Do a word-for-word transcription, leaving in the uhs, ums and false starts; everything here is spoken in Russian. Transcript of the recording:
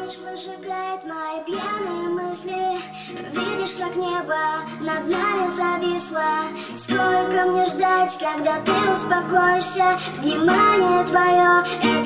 Ночь выжигает мои пьяные мысли. Видишь, как небо над нами зависло. Сколько мне ждать, когда ты успокоишься? Внимание твое